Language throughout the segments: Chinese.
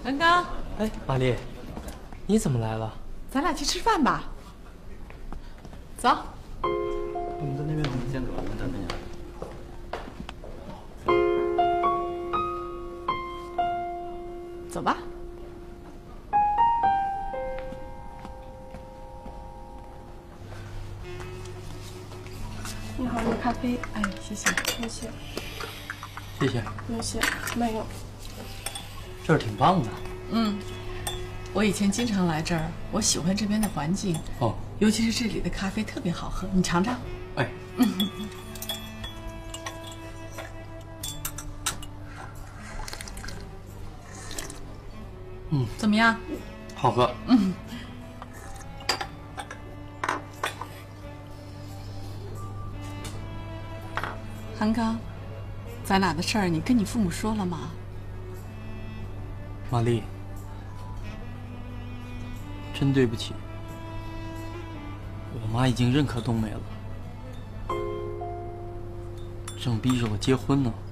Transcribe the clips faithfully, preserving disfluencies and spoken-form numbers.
刚刚， 哎，玛丽，你怎么来了？ 咱俩去吃饭吧。走。 我们在那边，我们先走，我们在那边。 走吧。 你好，有咖啡。 哎，谢谢， 谢谢。 谢谢。 没事，没有。 这儿挺棒的。 嗯，我以前经常来这儿，我喜欢这边的环境。 哦， 尤其是这里的咖啡特别好喝，你尝尝。 哎。嗯， 怎么样？ 好喝。 嗯。韩刚，咱俩的事儿，你跟你父母说了吗？ 玛丽，真对不起，我妈已经认可冬梅了，正逼着我结婚呢。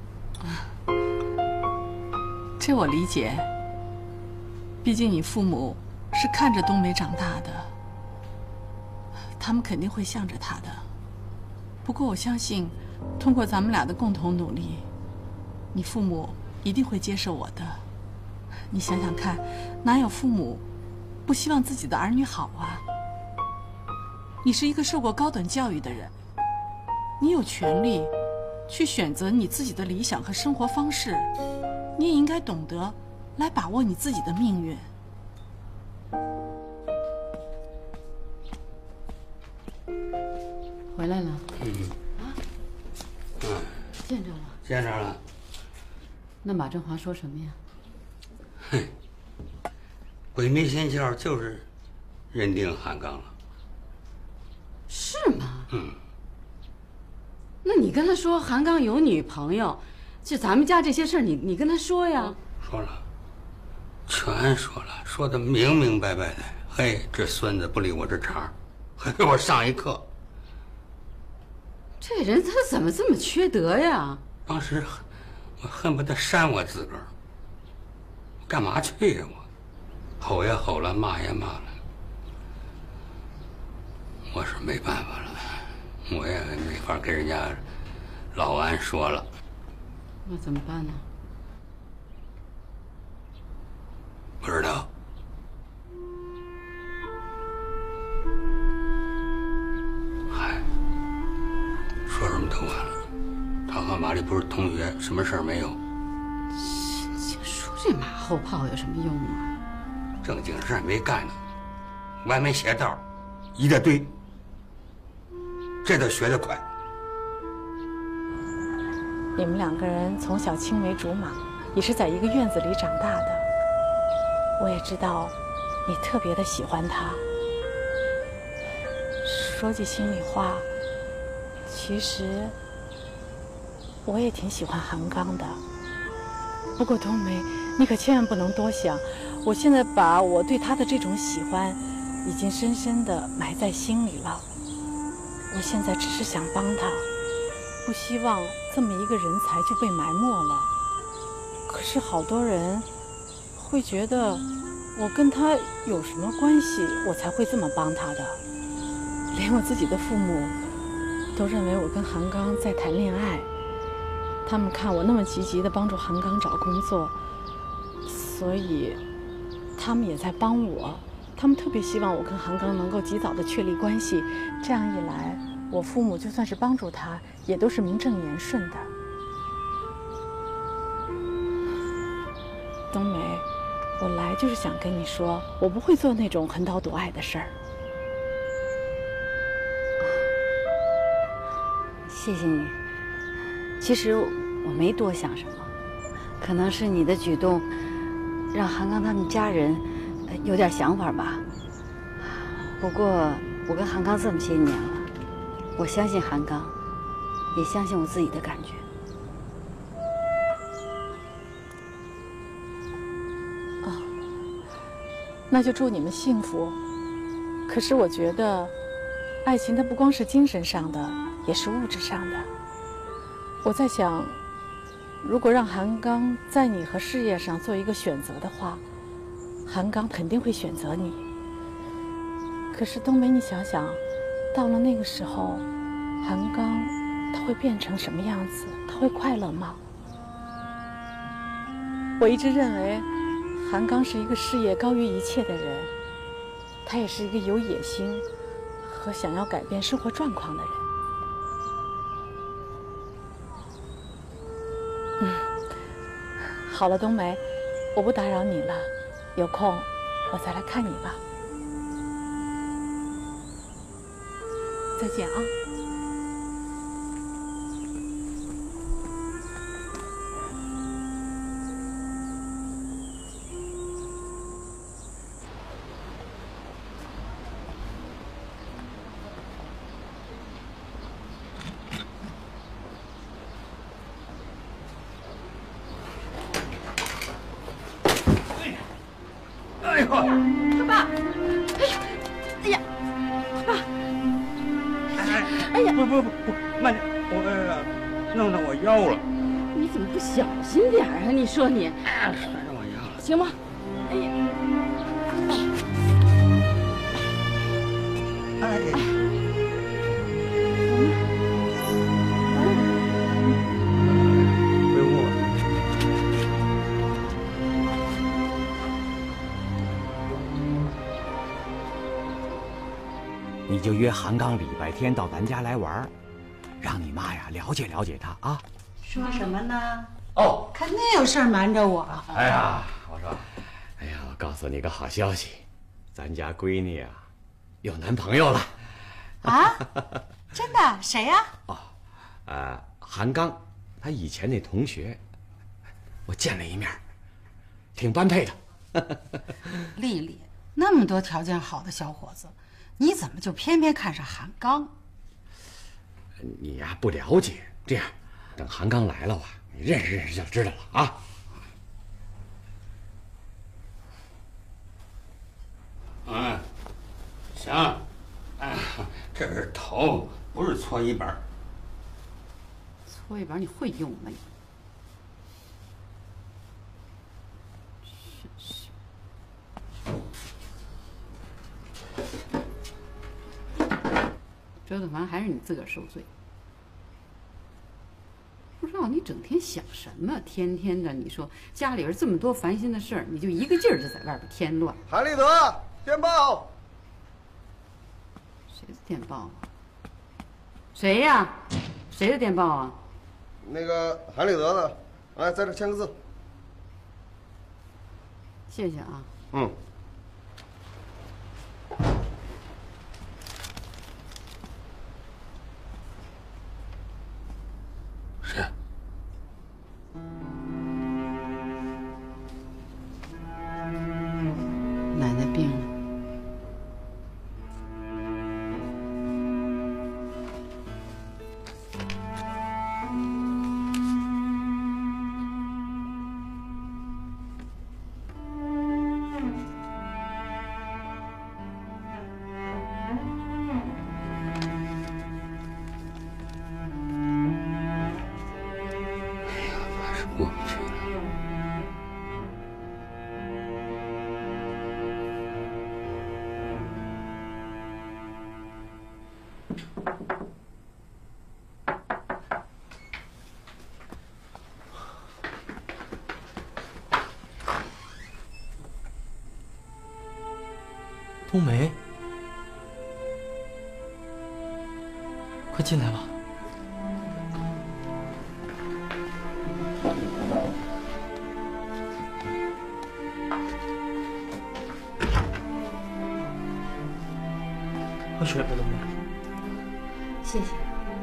这我理解。 毕竟你父母是看着冬梅长大的，他们肯定会向着她的。不过我相信，通过咱们俩的共同努力，你父母一定会接受我的。你想想看，哪有父母不希望自己的儿女好啊？你是一个受过高等教育的人，你有权利去选择你自己的理想和生活方式，你也应该懂得 来把握你自己的命运。 回来了。 嗯。 啊。 嗯。 见着了。 见着了。 那马振华说什么呀？ 哼，鬼迷心窍就是认定韩刚了。 是吗？ 嗯。 那你跟他说韩刚有女朋友，就咱们家这些事儿，你你跟他说呀。 说了。 全说了，说的明明白白的。嘿，这孙子不理我这茬，还给我上一课。 这人他怎么这么缺德呀？ 当时我恨不得扇我自个儿。干嘛去呀我？吼也吼了，骂也骂了。我是没办法了，我也没法跟人家老安说了。 那怎么办呢？ 不知道。嗨，说什么都晚了。他和玛丽不是同学，什么事儿没有。 说这马后炮有什么用啊？ 正经事儿没干呢，歪门邪道一大堆。这都学得快。 你们两个人从小青梅竹马，也是在一个院子里长大的。 我也知道，你特别的喜欢他。说句心里话，其实我也挺喜欢韩刚的。不过冬梅，你可千万不能多想。我现在把我对他的这种喜欢，已经深深的埋在心里了。我现在只是想帮他，不希望这么一个人才就被埋没了。可是好多人 会觉得我跟他有什么关系，我才会这么帮他的。连我自己的父母都认为我跟韩刚在谈恋爱，他们看我那么积极地帮助韩刚找工作，所以他们也在帮我。他们特别希望我跟韩刚能够及早的确立关系，这样一来，我父母就算是帮助他，也都是名正言顺的。冬梅， 我来就是想跟你说，我不会做那种横刀夺爱的事儿。 谢谢你。其实我没多想什么，可能是你的举动让韩刚他们家人有点想法吧。不过我跟韩刚这么些年了，我相信韩刚，也相信我自己的感觉。 那就祝你们幸福。可是我觉得，爱情它不光是精神上的，也是物质上的。我在想， 如果让韩刚在你和事业上做一个选择的话，韩刚肯定会选择你。可是冬梅，你想想，到了那个时候，韩刚他会变成什么样子？他会快乐吗？我一直认为，韩刚是一个事业高于一切的人，他也是一个有野心和想要改变生活状况的人。嗯，好了，冬梅，我不打扰你了，有空我再来看你吧。再见啊。 哎呦， 爸，哎呀，哎呀，爸，哎呀， 不不不不，慢点，我呃弄到我腰了。 你怎么不小心点啊？你说你， 摔着我腰了， 行吗？哎呀， 哎，回屋了。 你就约韩刚礼拜天到咱家来玩，让你妈呀了解了解他啊。 说什么呢？ 哦， 看那有事儿瞒着我。 哎呀，我说，哎呀，我告诉你个好消息，咱家闺女啊有男朋友了。 啊？真的？谁呀？ 哦，呃，韩刚，他以前那同学，我见了一面，挺般配的。 丽丽，那么多条件好的小伙子，你怎么就偏偏看上韩刚？ 你呀不了解，这样，等韩刚来了吧，你认识认识就知道了啊。 嗯，行，哎，这是头，不是搓衣板。 搓衣板你会用吗你？折腾完还是你自个儿受罪。不知道你整天想什么，天天的你说家里边这么多烦心的事儿，你就一个劲儿就在外边添乱。 韩立德，电报。 谁的电报啊？谁呀？谁的电报啊？ 那个韩立德的，来在这签个字。 谢谢啊。 嗯。 谁？ 奶奶病了。 过不去了。 冬梅，快进来吧。喝水吧，冬梅。 谢谢。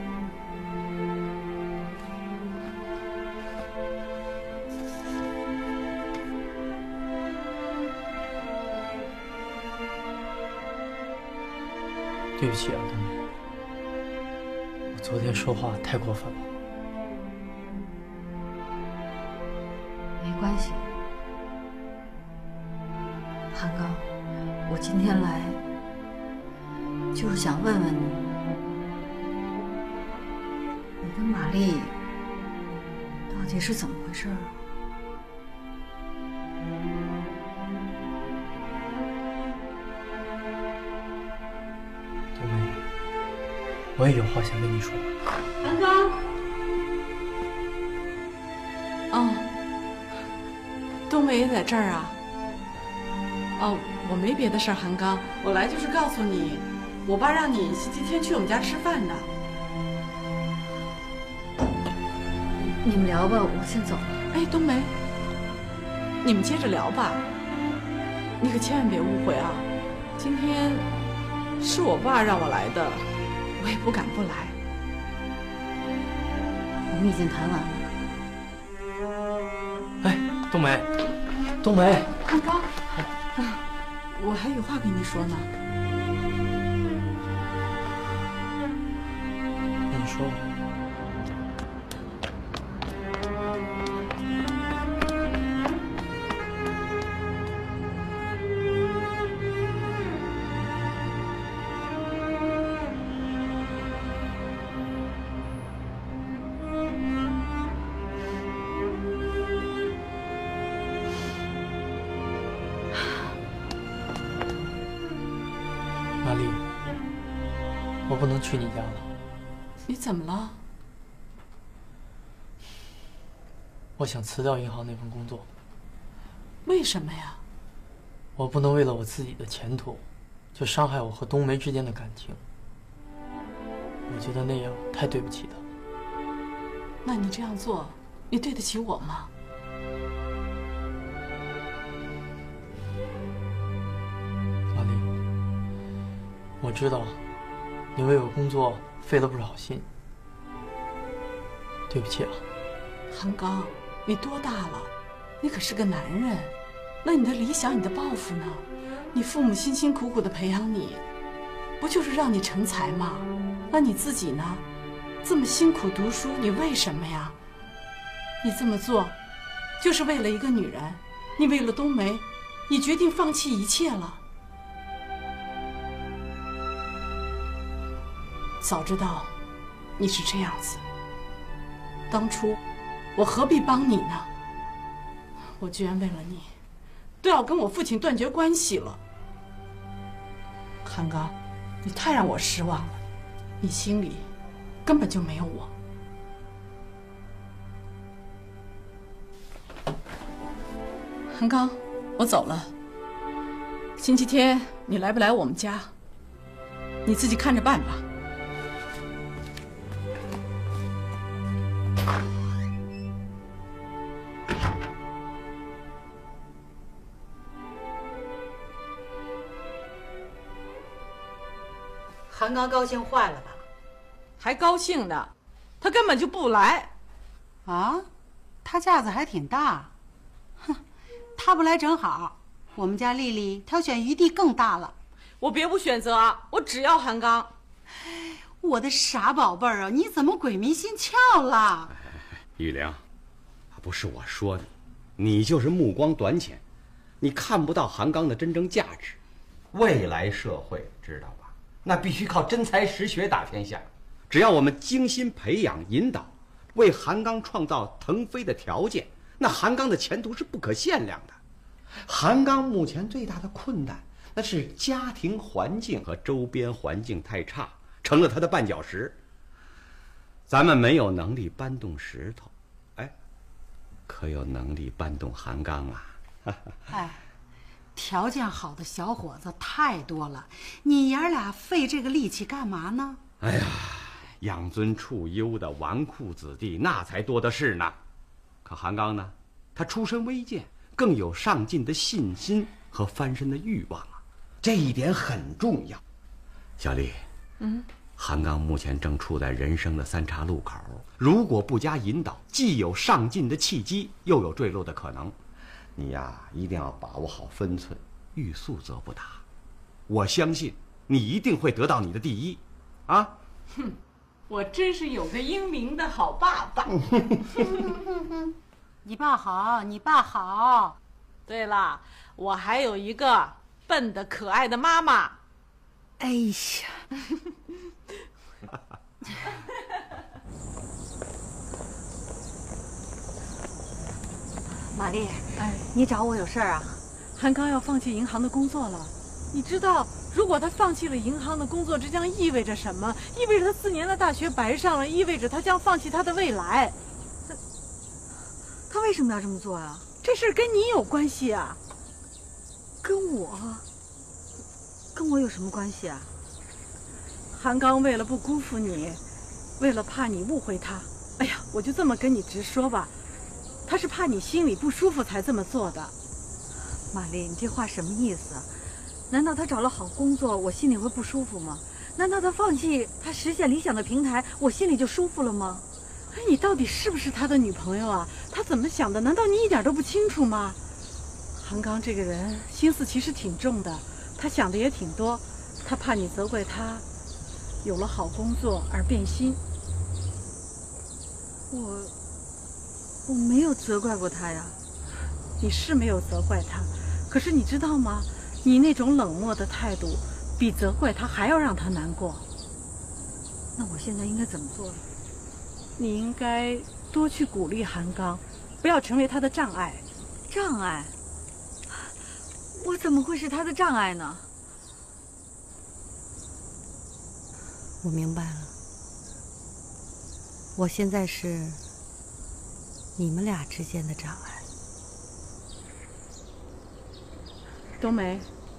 对不起啊，冬梅，我昨天说话太过分了。 没关系，韩刚，我今天来就是想问问你，你跟玛丽到底这是怎么回事啊？ 冬梅，我也有话想跟你说。 韩刚。哦，冬梅也在这儿啊。哦，我没别的事儿，韩刚，我来就是告诉你，我爸让你星期天去我们家吃饭的。 你们聊吧，我先走了。 哎，冬梅，你们接着聊吧。你可千万别误会啊，今天是我爸让我来的，我也不敢不来。 我们已经谈完了。 哎，冬梅，冬梅， 韩刚，我还有话跟你说呢。 那你说吧。玛丽，我不能去你家了。 你怎么了？ 我想辞掉银行那份工作。 为什么呀？ 我不能为了我自己的前途，就伤害我和冬梅之间的感情。我觉得那样太对不起她。 那你这样做，你对得起我吗？ 玛丽，我知道你为我工作费了不少心，对不起啊。 韩刚，你多大了？你可是个男人，那你的理想、你的抱负呢？你父母辛辛苦苦的培养你，不就是让你成才吗？那你自己呢？这么辛苦读书，你为什么呀？你这么做，就是为了一个女人，你为了冬梅，你决定放弃一切了。早知道你是这样子，当初我何必帮你呢？我居然为了你，都要跟我父亲断绝关系了。韩刚，你太让我失望了，你心里根本就没有我。韩刚，我走了。星期天你来不来我们家，你自己看着办吧。 韩刚高兴坏了吧？ 还高兴呢，他根本就不来。 啊，他架子还挺大。哼，他不来正好，我们家丽丽挑选余地更大了。 我别无选择啊，我只要韩刚。 我的傻宝贝儿啊，你怎么鬼迷心窍了？ 玉玲，不是我说你，你就是目光短浅，你看不到韩刚的真正价值。未来社会知道吧？那必须靠真才实学打天下。只要我们精心培养引导，为韩刚创造腾飞的条件，那韩刚的前途是不可限量的。韩刚目前最大的困难，那是家庭环境和周边环境太差，成了他的绊脚石。咱们没有能力搬动石头，哎，可有能力搬动韩刚啊！ 哎，条件好的小伙子太多了，你爷俩费这个力气干嘛呢？ 哎呀，养尊处优的纨绔子弟那才多的是呢。可韩刚呢，他出身微贱，更有上进的信心和翻身的欲望啊，这一点很重要。小丽，嗯，韩刚目前正处在人生的三岔路口，如果不加引导，既有上进的契机，又有坠落的可能。你呀，一定要把握好分寸，欲速则不达。我相信你一定会得到你的第一，啊！ 哼，我真是有个英明的好爸爸。 你爸好，你爸好。 对了，我还有一个笨的可爱的妈妈。 哎呀。 玛丽，哎，你找我有事儿啊？ 韩刚要放弃银行的工作了，你知道，如果他放弃了银行的工作，这将意味着什么？意味着他四年的大学白上了，意味着他将放弃他的未来。 他他为什么要这么做啊？ 这事跟你有关系啊。 跟我？跟我有什么关系啊？ 韩刚为了不辜负你，为了怕你误会他，哎呀，我就这么跟你直说吧，他是怕你心里不舒服才这么做的。 玛丽，你这话什么意思啊？难道他找了好工作，我心里会不舒服吗？难道他放弃他实现理想的平台，我心里就舒服了吗？ 哎，你到底是不是他的女朋友啊？他怎么想的？难道你一点都不清楚吗？韩刚这个人心思其实挺重的，他想的也挺多，他怕你责怪他有了好工作而变心。 我我没有责怪过他呀。 你是没有责怪他，可是你知道吗？你那种冷漠的态度，比责怪他还要让他难过。 那我现在应该怎么做呢？ 你应该多去鼓励韩刚，不要成为他的障碍。 障碍？我怎么会是他的障碍呢？我明白了，我现在是你们俩之间的障碍。 冬梅，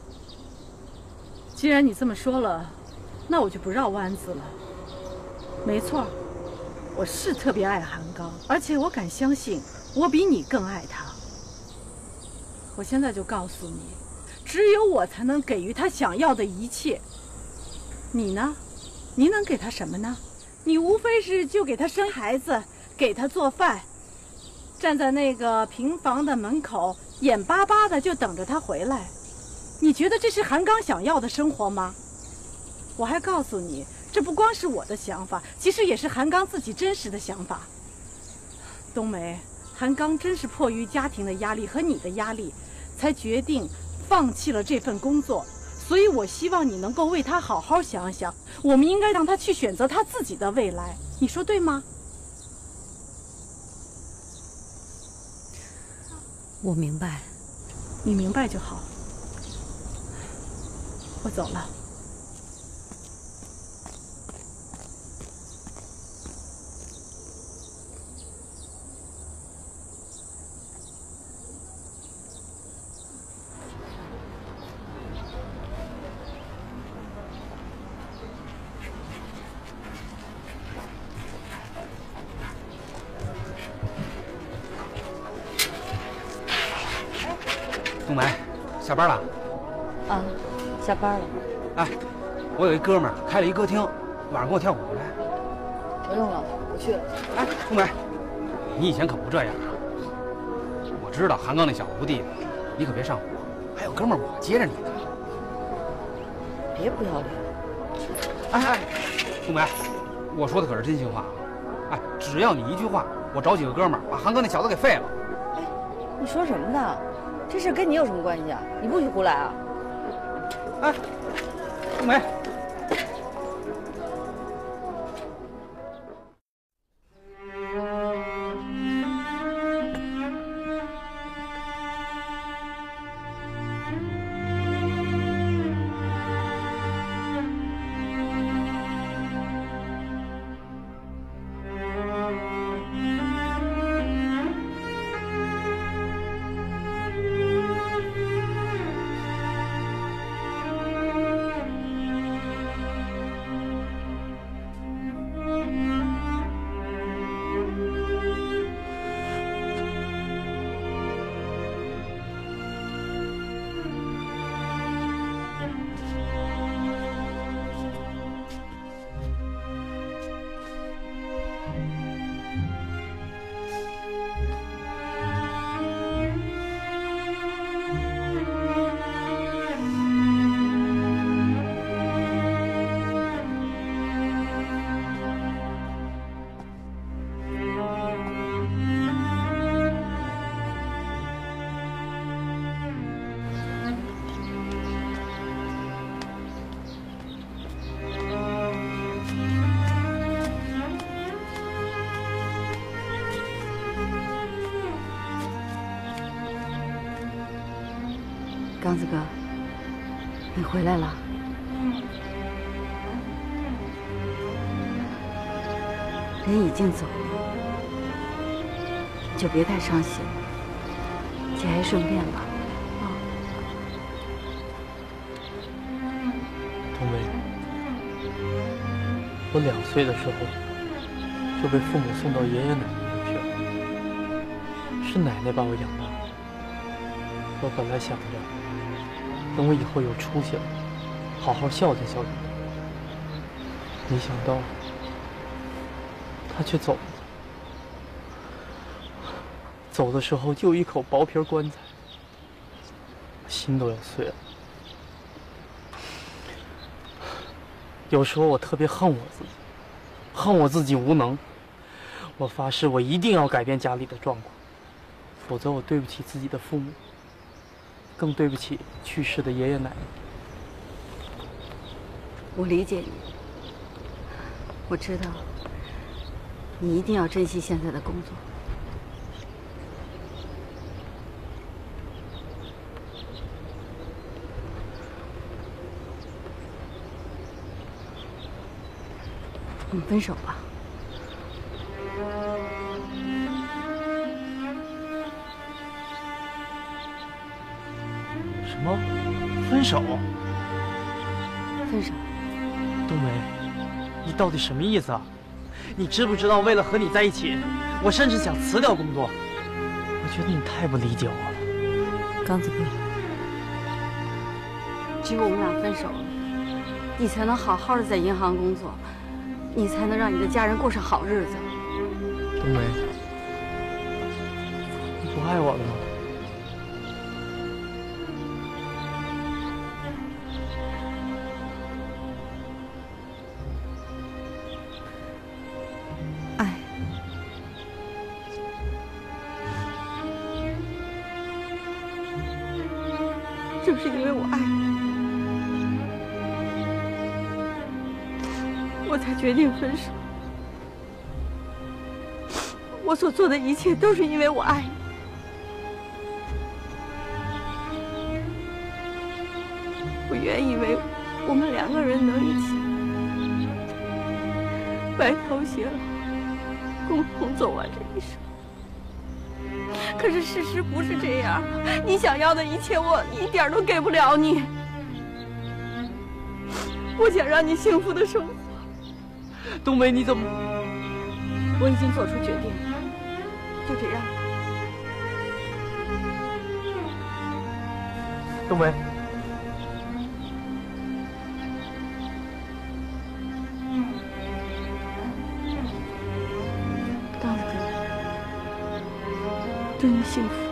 既然你这么说了，那我就不绕弯子了。没错，我是特别爱韩刚，而且我敢相信，我比你更爱他。我现在就告诉你，只有我才能给予他想要的一切。你呢？你能给他什么呢？你无非是就给他生孩子，给他做饭，站在那个平房的门口，眼巴巴的就等着他回来。你觉得这是韩刚想要的生活吗？我还告诉你，这不光是我的想法，其实也是韩刚自己真实的想法。冬梅，韩刚真是迫于家庭的压力和你的压力，才决定放弃了这份工作。所以我希望你能够为他好好想想，我们应该让他去选择他自己的未来，你说对吗？ 我明白， 你明白就好。我走了。 冬梅，下班了？ 啊，下班了。 哎，我有一哥们儿开了一歌厅，晚上给我跳舞去来。 不用了，我去了。 哎，冬梅，你以前可不这样啊！我知道韩刚那小子不地道，你可别上火。还有哥们儿，我接着你呢。 别不要脸！ 哎哎，冬梅，我说的可是真心话啊！哎，只要你一句话，我找几个哥们儿把韩刚那小子给废了。 哎，你说什么呢？这事跟你有什么关系啊？你不许胡来啊！ 哎，冬梅。 刚子哥，你回来了。人已经走了，你就别太伤心，节哀顺变吧。啊， 冬梅，我两岁的时候就被父母送到爷爷奶奶那去了，是奶奶把我养大的。我本来想着，等我以后有出息了，好好孝敬孝敬他，没想到他却走了。走的时候就一口薄皮棺材，心都要碎了。有时候我特别恨我自己，恨我自己无能。我发誓，我一定要改变家里的状况，否则我对不起自己的父母，更对不起去世的爷爷奶奶。 我理解你，我知道你一定要珍惜现在的工作。我们分手吧。 什么？分手？ 分手。 冬梅，你到底什么意思啊？你知不知道，为了和你在一起，我甚至想辞掉工作。我觉得你太不理解我了。 刚子哥，只有我们俩分手了，你才能好好的在银行工作，你才能让你的家人过上好日子。 冬梅，你不爱我了吗？ 爱。 就是因为我爱你，我才决定分手。我所做的一切都是因为我爱你。我原以为我们两个人能一起白头偕老，共同走完这一生。可是事实不是这样，你想要的一切我一点都给不了你。我想让你幸福的生活。 冬梅，你怎么？ 我已经做出决定了，就这样吧。 冬梅， 刚子哥，祝你幸福。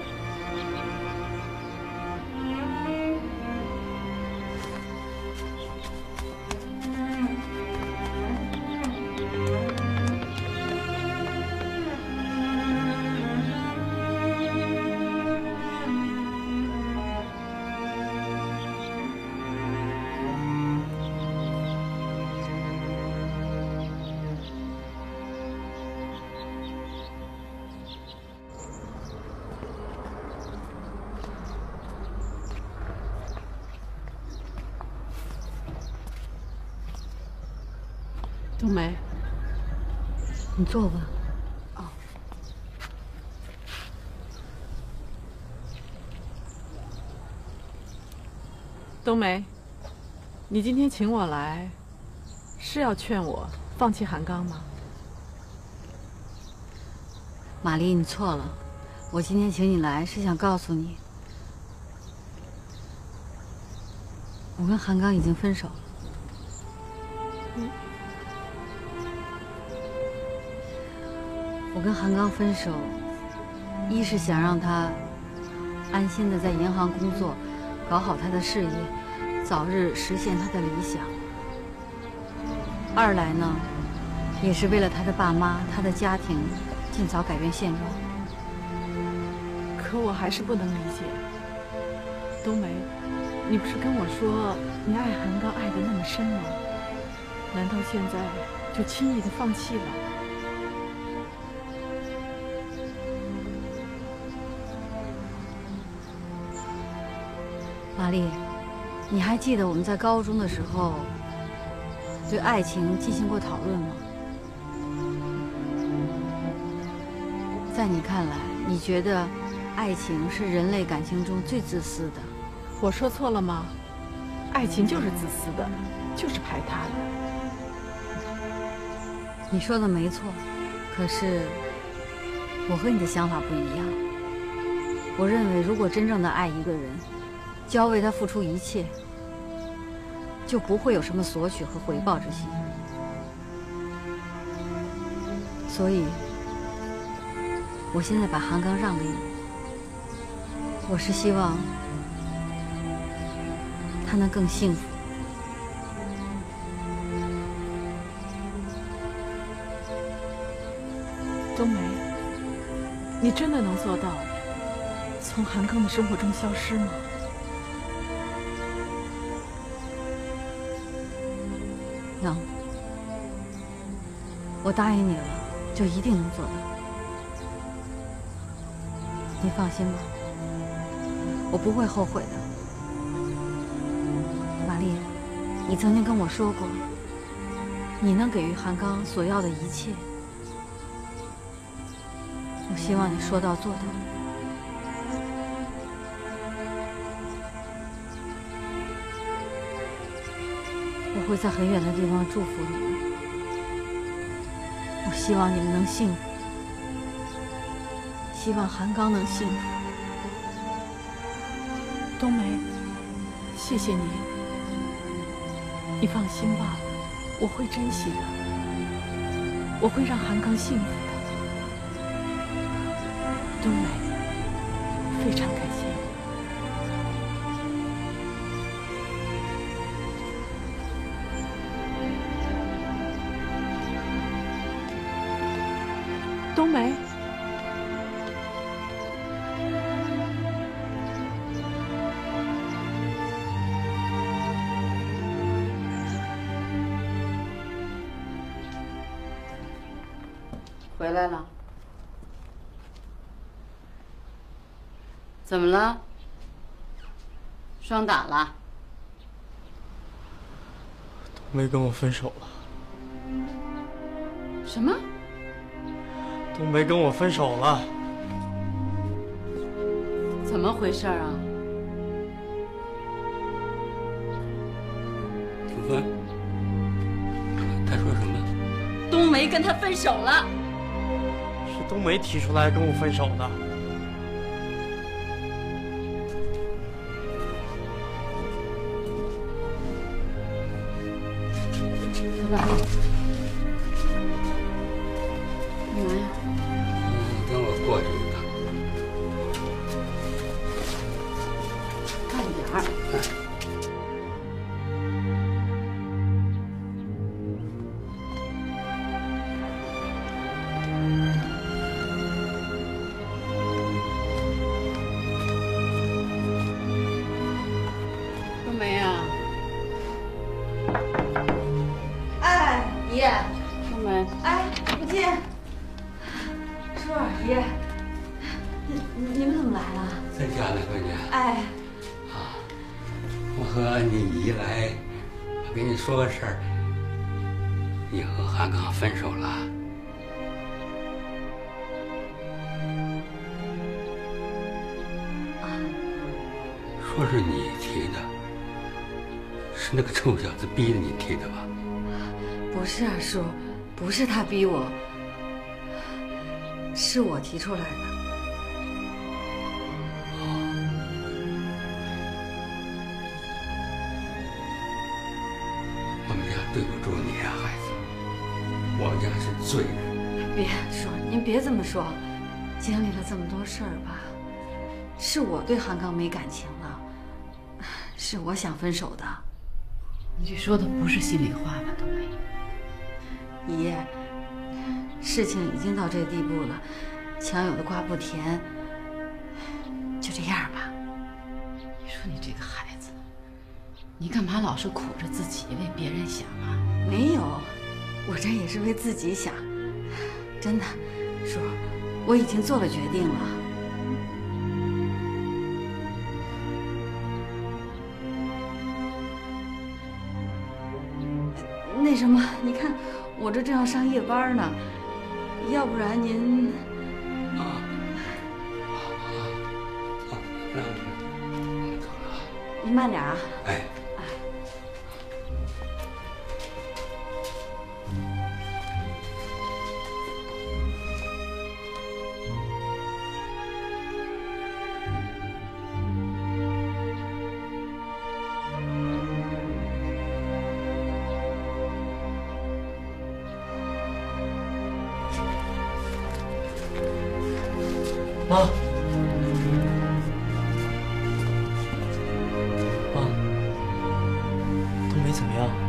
冬梅， 你坐吧。 哦。冬梅，你今天请我来，是要劝我放弃韩刚吗？ 玛丽，你错了。我今天请你来是想告诉你，我跟韩刚已经分手了。 嗯。 我跟韩刚分手，一是想让他安心的在银行工作，搞好他的事业，早日实现他的理想；二来呢，也是为了他的爸妈、他的家庭，尽早改变现状。 可我还是不能理解，冬梅，你不是跟我说你爱韩刚爱得那么深吗？难道现在就轻易的放弃了？ 玛丽，你还记得我们在高中的时候对爱情进行过讨论吗？在你看来，你觉得爱情是人类感情中最自私的？ 我说错了吗？爱情就是自私的，就是排他的。 你说的没错，可是我和你的想法不一样。我认为，如果真正的爱一个人，就要为他付出一切，就不会有什么索取和回报之心。所以，我现在把韩刚让给你，我是希望他能更幸福。 冬梅，你真的能做到从韩刚的生活中消失吗？ 能，我答应你了，就一定能做到。你放心吧，我不会后悔的。玛丽，你曾经跟我说过，你能给予韩刚所要的一切。我希望你说到做到。我会在很远的地方祝福你们。我希望你们能幸福，希望韩刚能幸福。 冬梅，谢谢你。你放心吧，我会珍惜的，我会让韩刚幸福的。冬梅，非常感谢你。冬梅， 回来了。怎么了？霜打了？ 冬梅跟我分手了。 什么？ 冬梅跟我分手了。 怎么回事啊？ 楚芬，他说什么？ 冬梅跟他分手了。 是冬梅提出来跟我分手的。 老板，干嘛呀？ 等我过去一趟。 快点儿。冬梅啊。爷，冬梅，哎，不见，叔儿爷，你你们怎么来了？ 在家呢，闺女。 哎， 啊，我和你姨来，我跟你说个事儿，你和韩刚分手了。 啊， 说是你提的，是那个臭小子逼着你提的吧？ 不是啊，叔，不是他逼我，是我提出来的。 我们家对不住你啊，孩子，我们家是罪人。 别叔，您别这么说，经历了这么多事儿吧，是我对韩刚没感情了，是我想分手的。 你这说的不是心里话吧，冬梅？ 爷，事情已经到这地步了，强有的瓜不甜，就这样吧。 你说你这个孩子，你干嘛老是苦着自己为别人想啊？ 没有，我这也是为自己想。真的，叔，我已经做了决定了。 我这正要上夜班呢，要不然您啊啊，那我走了。 您慢点啊。 哎。 妈，妈，冬梅怎么样？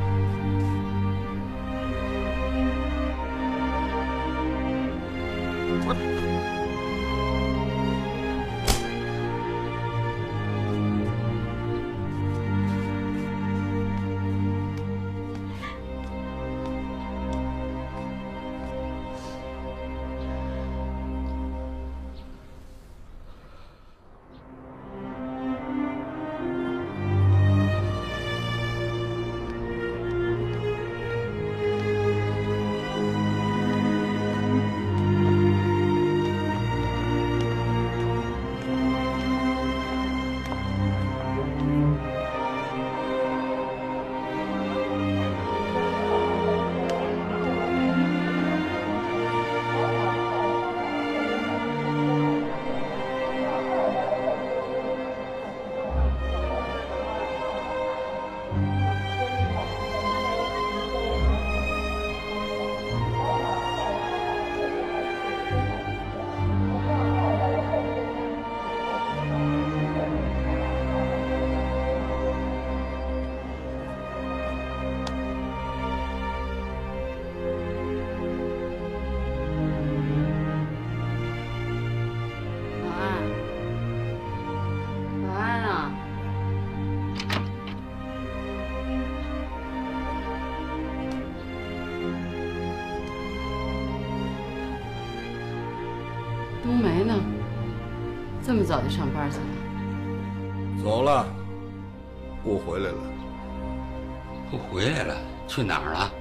冬梅呢？这么早就上班去了？ 走了，不回来了。 不回来了？去哪儿了？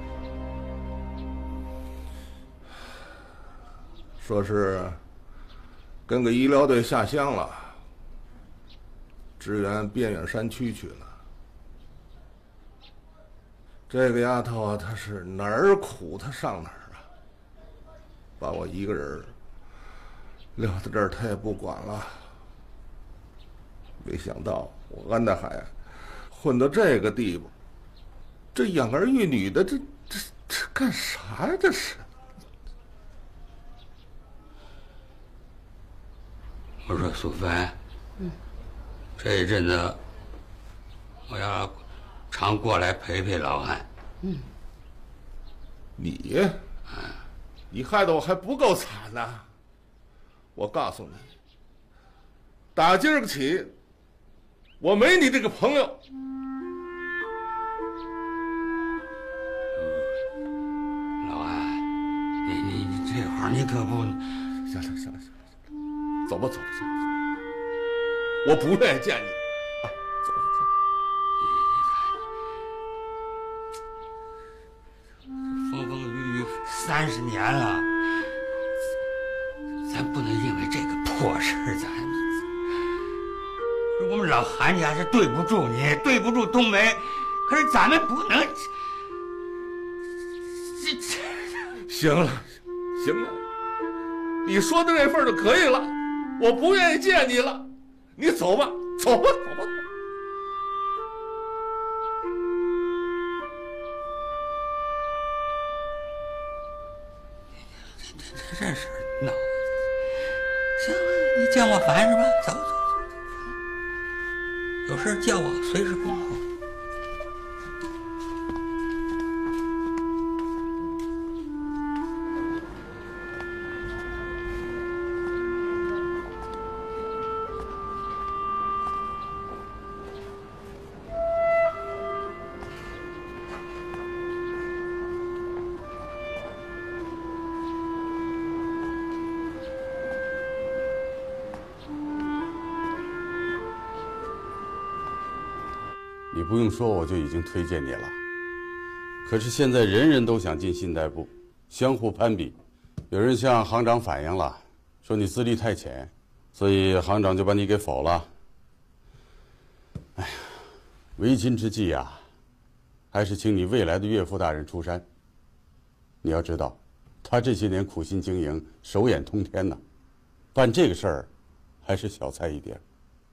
说是跟个医疗队下乡了，支援边远山区去了。这个丫头啊，她是哪儿苦她上哪儿啊，把我一个人撂在这儿，她也不管了。没想到我安大海混到这个地步，这养儿育女的，这这这干啥呀？这是。 我说苏芬， 嗯， 这一阵子我要常过来陪陪老安。 嗯， 你，你害得我还不够惨呢。我告诉你，打今儿个起，我没你这个朋友。 老安，你你你这会儿你可不…… 行了行了行了。走吧，走吧，走吧，走吧！我不愿意见你，啊，走吧， 走。风风雨雨三十年了，咱不能因为这个破事儿，咱我们老韩家是对不住你，对不住冬梅，可是咱们不能……这这…… 行了，行了，你说的这份就可以了。我不愿意见你了，你走吧，走吧，走吧。 这这这这事儿闹的，行了，你见我烦是吧？走走走走，有事叫我，随时恭候。 你不用说，我就已经推荐你了。 可是现在人人都想进信贷部，相互攀比。有人向行长反映了，说你资历太浅，所以行长就把你给否了。哎呀，为今之计呀，还是请你未来的岳父大人出山。你要知道，他这些年苦心经营，手眼通天呐，办这个事儿还是小菜一碟。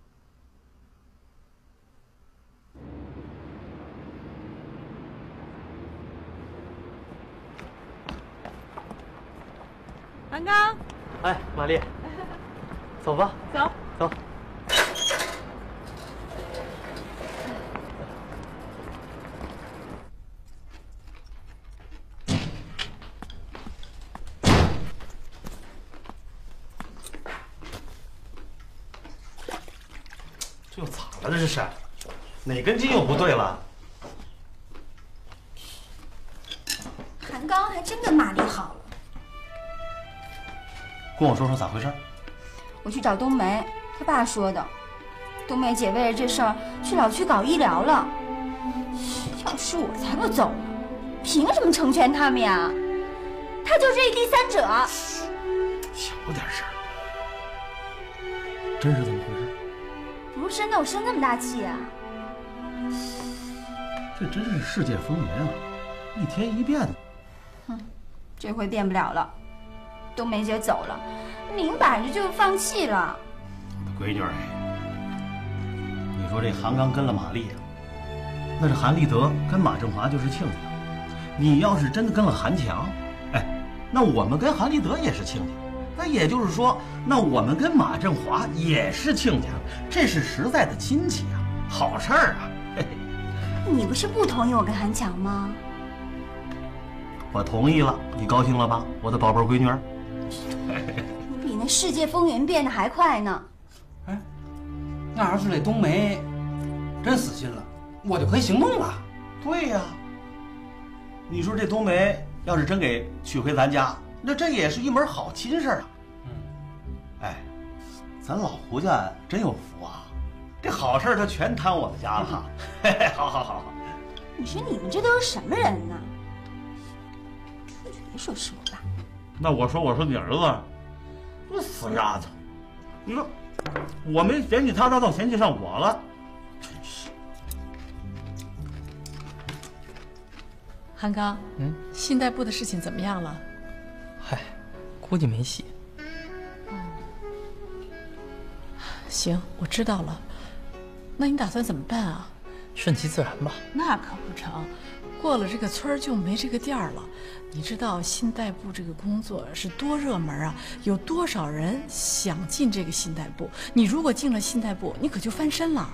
韩刚， 哎，玛丽，走吧， 走走。 这又咋了？这是哪根筋又不对了？ 韩刚还真跟玛丽好了。 跟我说说咋回事？ 我去找冬梅，她爸说的。冬梅姐为了这事儿去老区搞医疗了。要是我才不走呢，凭什么成全他们呀？他就是一第三者。 小点声。真是这么回事？ 不是真的，我生那么大气啊？ 这真是世界风云啊，一天一变的。 哼，这回变不了了。冬梅姐走了，明摆着就是放弃了。 闺女儿，你说这韩刚跟了马丽，那这韩立德跟马振华就是亲家。你要是真的跟了韩强，哎，那我们跟韩立德也是亲家。那也就是说，那我们跟马振华也是亲家，这是实在的亲戚啊，好事儿啊！嘿嘿， 你不是不同意我跟韩强吗？ 我同意了，你高兴了吧，我的宝贝闺女儿？ 你比那世界风云变得还快呢。 哎，那要是这冬梅真死心了，我就可以行动了。 对呀，你说这冬梅要是真给娶回咱家，那这也是一门好亲事啊。嗯，哎，咱老胡家真有福啊，这好事他全摊我们家了。嘿嘿，好好好。 你说你们这都是什么人呢？出去别说是我爸。 那我说我说你儿子，这死丫头，你说我没嫌弃他，他倒嫌弃上我了，真是。 韩刚，嗯，信贷部的事情怎么样了？ 嗨，估计没戏。 哦，行，我知道了。那你打算怎么办啊？ 顺其自然吧。 那可不成，过了这个村儿就没这个店儿了。你知道信贷部这个工作是多热门啊，有多少人想进这个信贷部？你如果进了信贷部，你可就翻身了。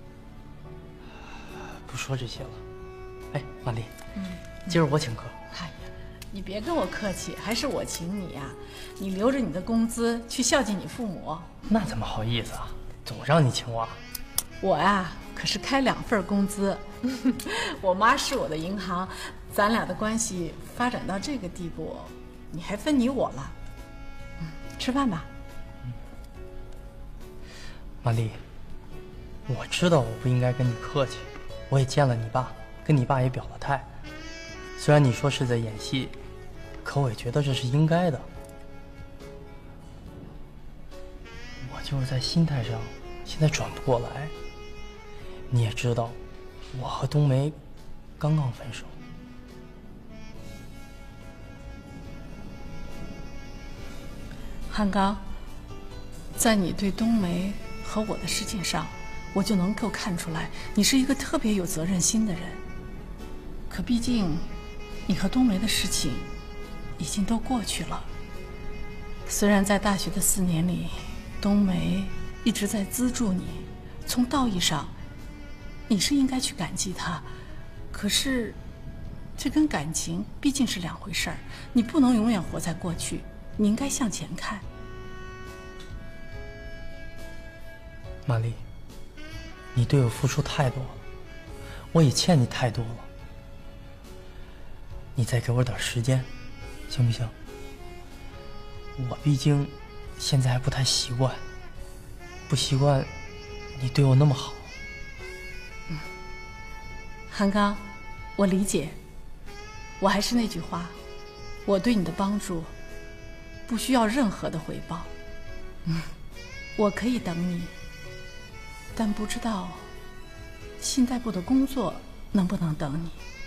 不说这些了。哎，玛丽，嗯，今儿我请客。 哎呀，你别跟我客气，还是我请你呀、啊。你留着你的工资去孝敬你父母。 那怎么好意思啊？总让你请我。 我呀、啊，可是开两份工资。我妈是我的银行。咱俩的关系发展到这个地步，你还分你我了？嗯，吃饭吧。 嗯，玛丽，我知道我不应该跟你客气，我也见了你爸，跟你爸也表了态。虽然你说是在演戏，可我也觉得这是应该的。我就是在心态上现在转不过来。你也知道，我和冬梅刚刚分手。 汉刚，在你对冬梅和我的事情上，我就能够看出来，你是一个特别有责任心的人。可毕竟，你和冬梅的事情已经都过去了。虽然在大学的四年里，冬梅一直在资助你，从道义上，你是应该去感激她。可是，这跟感情毕竟是两回事儿，你不能永远活在过去。你应该向前看， 玛丽，你对我付出太多了，我也欠你太多了。你再给我点时间，行不行？我毕竟现在还不太习惯，不习惯你对我那么好。 嗯，韩刚，我理解， 我还是那句话，我对你的帮助不需要任何的回报。嗯，我可以等你，但不知道信贷部的工作能不能等你。